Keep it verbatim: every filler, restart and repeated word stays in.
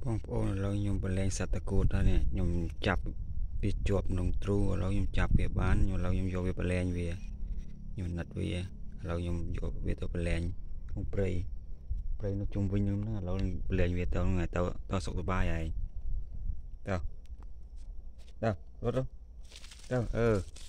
បងប្អូនឥឡូវខ្ញុំប្រឡែងសត្វតកូតហើយនេះខ្ញុំចាប់វាជាប់ក្នុងទ្រូឥឡូវខ្ញុំចាប់វាបានឥឡូវខ្ញុំយកវាប្រឡែងវាខ្ញុំណាត់វាឥឡូវខ្ញុំយកវាទៅប្រឡែងក្នុងព្រៃព្រៃនៅជុំវិញហ្នឹងឥឡូវប្រឡែងវាទៅថ្ងៃទៅទៅសុខសប្បាយហើយទៅទៅរត់ទៅទៅអឺ